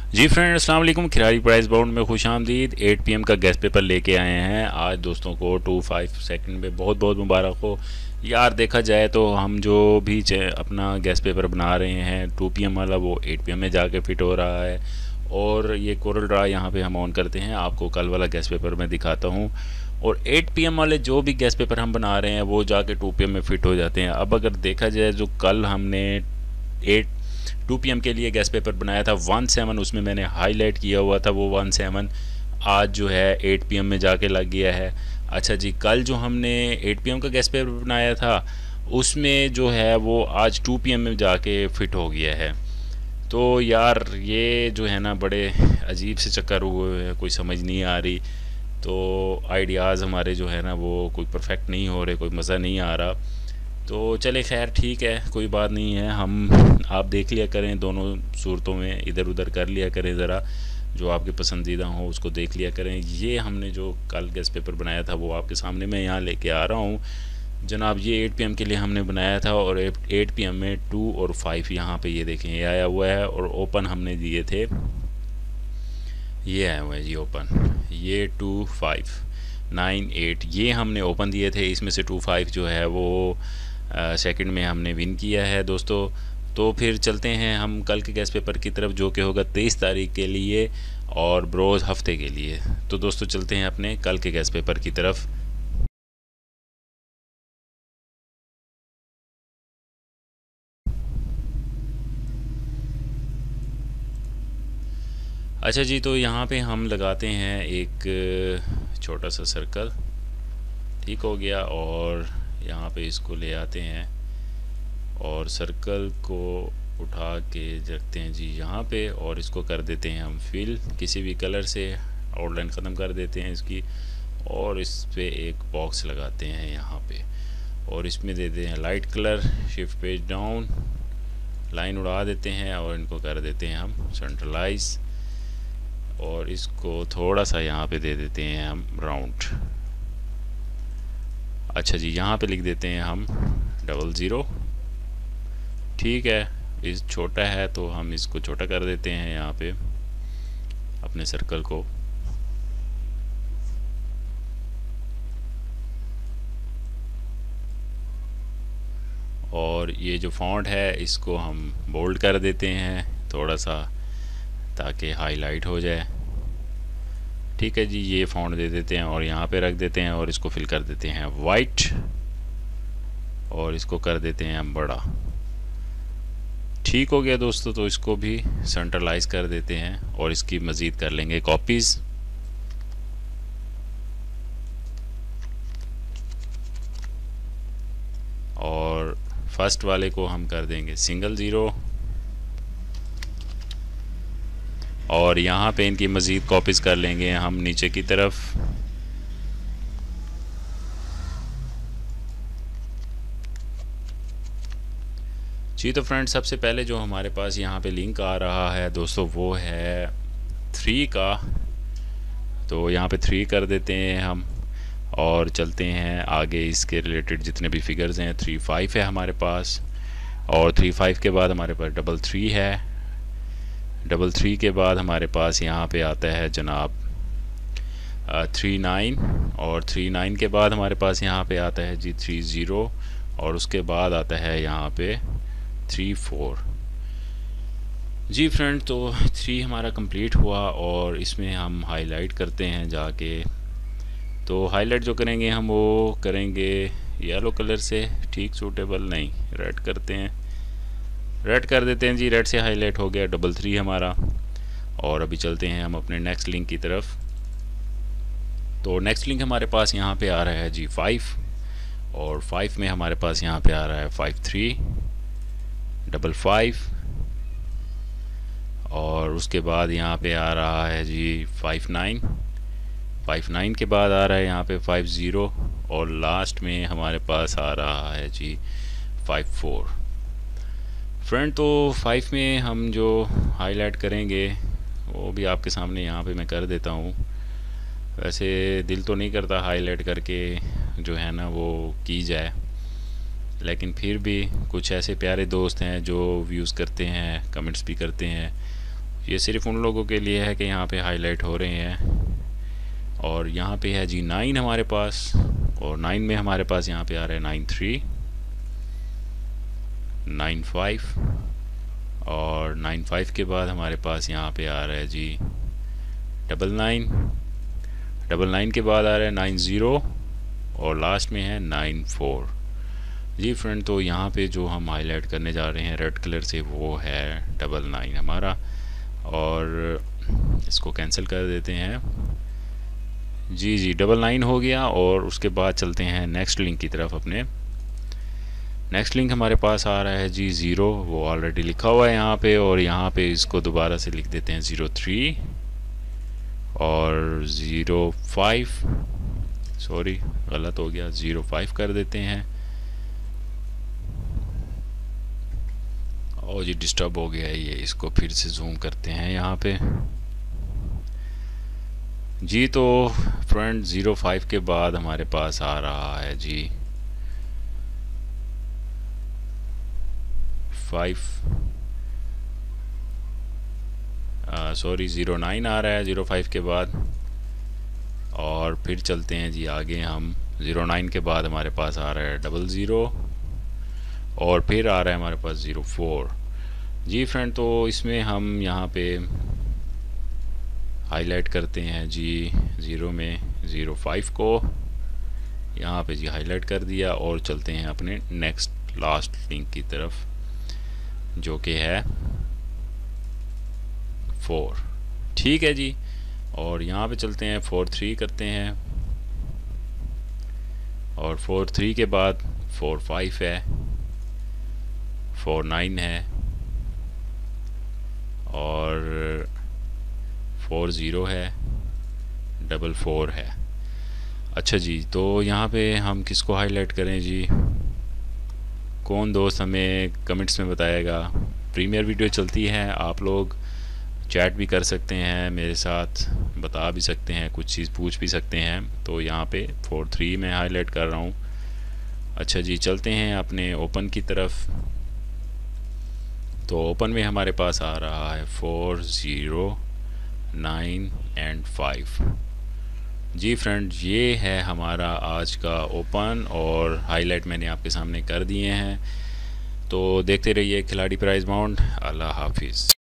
जी friend, अस्सलाम वालेकुम। खिरारी price bound में खुश आमदीद। 8 PM का गैस पेपर लेके आए हैं आज दोस्तों को 25 सेकंड में बहुत बहुत मुबारक हो यार। देखा जाए तो हम जो भी अपना गैस पेपर बना रहे हैं 2 PM वाला, वो 8 PM में जाके फिट हो रहा है। और ये कोरल ड्रा यहाँ पे हम ऑन करते हैं, आपको कल वाला गैस पेपर मैं दिखाता हूँ। और 8 PM वाले जो भी गैस पेपर हम बना रहे हैं वो जाके 2 PM में फिट हो जाते हैं। अब अगर देखा जाए जो कल हमने 2 PM के लिए गैस पेपर बनाया था 17, उसमें मैंने हाईलाइट किया हुआ था, वो 17 आज जो है 8 PM में जाके लग गया है। अच्छा जी, कल जो हमने 8 PM का गैस पेपर बनाया था उसमें जो है वो आज 2 PM में जाके फिट हो गया है। तो यार ये जो है ना बड़े अजीब से चक्कर हुए हैं, कोई समझ नहीं आ रही। तो आइडियाज़ हमारे जो है ना वो कोई परफेक्ट नहीं हो रहे, कोई मज़ा नहीं आ रहा। तो चले खैर ठीक है, कोई बात नहीं है। हम आप देख लिया करें, दोनों सूरतों में इधर उधर कर लिया करें, ज़रा जो आपके पसंदीदा हो उसको देख लिया करें। ये हमने जो कल गैस पेपर बनाया था वो आपके सामने मैं यहाँ लेके आ रहा हूँ जनाब। ये 8 PM के लिए हमने बनाया था और 8 PM में 2 और 5 यहाँ पे ये देखें ये आया हुआ है। और ओपन हमने दिए थे, ये आया हुआ है जी ओपन, ये 2 5 9 8 ये हमने ओपन दिए थे। इसमें से 2 5 जो है वो सेकंड में हमने विन किया है दोस्तों। तो फिर चलते हैं हम कल के गैस पेपर की तरफ, जो कि होगा 23 तारीख के लिए और ब्रोज हफ्ते के लिए। तो दोस्तों चलते हैं अपने कल के गैस पेपर की तरफ। अच्छा जी, तो यहाँ पे हम लगाते हैं एक छोटा सा सर्कल, ठीक हो गया। और यहाँ पे इसको ले आते हैं और सर्कल को उठा के रखते हैं जी यहाँ पे। और इसको कर देते हैं हम फिल किसी भी कलर से, आउटलाइन ख़त्म कर देते हैं इसकी। और इस पे एक बॉक्स लगाते हैं यहाँ पे और इसमें देते हैं light colour, shift page down, line उड़ा देते हैं और इनको कर देते हैं हम सेंट्रलाइज। और इसको थोड़ा सा यहाँ पे दे देते हैं हम राउंड। अच्छा जी, यहाँ पे लिख देते हैं हम 00, ठीक है। इस छोटा है तो हम इसको छोटा कर देते हैं यहाँ पे अपने सर्कल को। और ये जो फॉन्ट है इसको हम बोल्ड कर देते हैं थोड़ा सा ताकि हाईलाइट हो जाए, ठीक है जी। ये फॉन्ट दे देते हैं और यहाँ पे रख देते हैं और इसको फिल कर देते हैं वाइट और इसको कर देते हैं हम बड़ा, ठीक हो गया दोस्तों। तो इसको भी सेंट्रलाइज कर देते हैं और इसकी मज़ीद कर लेंगे कॉपीज़। और फर्स्ट वाले को हम कर देंगे सिंगल 0 और यहाँ पे इनकी मज़ीद कॉपीज़ कर लेंगे हम नीचे की तरफ। जी तो फ्रेंड्स, सबसे पहले जो हमारे पास यहाँ पे लिंक आ रहा है दोस्तों वो है 3 का। तो यहाँ पे 3 कर देते हैं हम और चलते हैं आगे। इसके रिलेटेड जितने भी फिगर्स हैं 3 5 है हमारे पास। और 3 5 के बाद हमारे पास 3 है। 3 के बाद हमारे पास यहाँ पे आता है जनाब 3 9। और 3 9 के बाद हमारे पास यहाँ पे आता है जी 3 0 और उसके बाद आता है यहाँ पे 3 4। जी फ्रेंड, तो 3 हमारा कंप्लीट हुआ और इसमें हम हाईलाइट करते हैं जाके। तो हाईलाइट जो करेंगे हम वो करेंगे येलो कलर से, ठीक सूटेबल नहीं, रेड करते हैं, रेड कर देते हैं जी। रेड से हाईलाइट हो गया 3 हमारा। और अभी चलते हैं हम अपने नेक्स्ट लिंक की तरफ। तो नेक्स्ट लिंक हमारे पास यहाँ पे आ रहा है जी 5 और 5 में हमारे पास यहाँ पे आ रहा है 5 3 5 और उसके बाद यहाँ पे आ रहा है जी 5 9। 5 9 के बाद आ रहा है यहाँ पे 5 0 और लास्ट में हमारे पास आ रहा है जी 5 4। फ्रेंड, तो 5 में हम जो हाईलाइट करेंगे वो भी आपके सामने यहाँ पे मैं कर देता हूँ। वैसे दिल तो नहीं करता हाईलाइट करके जो है ना वो की जाए, लेकिन फिर भी कुछ ऐसे प्यारे दोस्त हैं जो व्यूज़ करते हैं, कमेंट्स भी करते हैं, ये सिर्फ उन लोगों के लिए है कि यहाँ पे हाईलाइट हो रहे हैं। और यहाँ पे है जी 9 हमारे पास, और 9 में हमारे पास यहाँ पे आ रहा है 93, 95, और 95 के बाद हमारे पास यहाँ पे आ रहा है जी 99, 99 के बाद आ रहा है 90, और लास्ट में है 94। जी फ्रेंड, तो यहाँ पे जो हम हाईलाइट करने जा रहे हैं रेड कलर से वो है 99 हमारा, और इसको कैंसिल कर देते हैं। जी 99 हो गया। और उसके बाद चलते हैं नेक्स्ट लिंक की तरफ अपने। नेक्स्ट लिंक हमारे पास आ रहा है जी 0, वो ऑलरेडी लिखा हुआ है यहाँ पे, और यहाँ पे इसको दोबारा से लिख देते हैं 03 और 05, सॉरी गलत हो गया, 05 कर देते हैं। और जी डिस्टर्ब हो गया है ये, इसको फिर से जूम करते हैं यहाँ पे। जी तो फ्रेंड 05 के बाद हमारे पास आ रहा है जी 5, सॉरी 09 आ रहा है 05 के बाद। और फिर चलते हैं जी आगे हम, 09 के बाद हमारे पास आ रहा है 00, और फिर आ रहा है हमारे पास 04। जी फ्रेंड, तो इसमें हम यहाँ पे हाईलाइट करते हैं जी 0 में 05 को, यहाँ पे जी हाईलाइट कर दिया, और चलते हैं अपने नेक्स्ट लास्ट लिंक की तरफ जो कि है 4। ठीक है जी, और यहाँ पे चलते हैं 43 करते हैं, और 43 के बाद 45 है, 49 है, और 40 है, 44 है। अच्छा जी, तो यहाँ पे हम किसको हाईलाइट करें जी, कौन दोस्त हमें कमेंट्स में बताएगा। प्रीमियर वीडियो चलती है, आप लोग चैट भी कर सकते हैं मेरे साथ, बता भी सकते हैं, कुछ चीज़ पूछ भी सकते हैं। तो यहाँ पे 43 में हाईलाइट कर रहा हूँ। अच्छा जी, चलते हैं अपने ओपन की तरफ। तो ओपन में हमारे पास आ रहा है 4, 0, 9 एंड 5। जी फ्रेंड, ये है हमारा आज का ओपन, और हाईलाइट मैंने आपके सामने कर दिए हैं। तो देखते रहिए खिलाड़ी प्राइज़ बाउंड। अल्लाह हाफिज़।